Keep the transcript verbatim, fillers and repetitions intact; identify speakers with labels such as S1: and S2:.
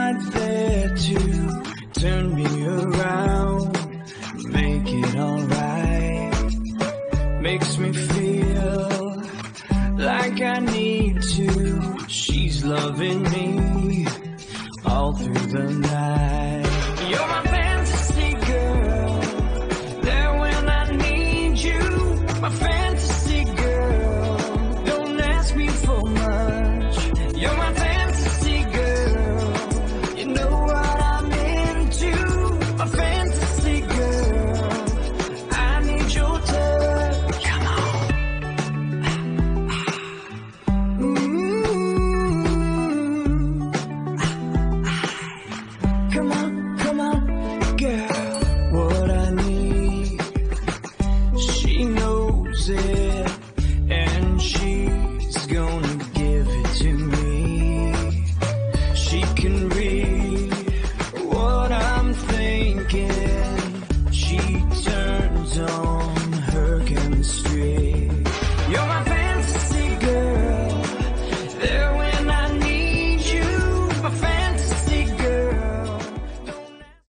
S1: right there to turn me around, make it alright. Makes me feel like I need to. She's loving me all through the night. You're my fantasy girl, there when I need you. My fantasy girl, don't ask me for much. You're my fantasy girl, you know what I'm into. My fantasy girl, I need your touch. Come on. Mm-hmm. Come on, come on, girl. What I need, she knows it.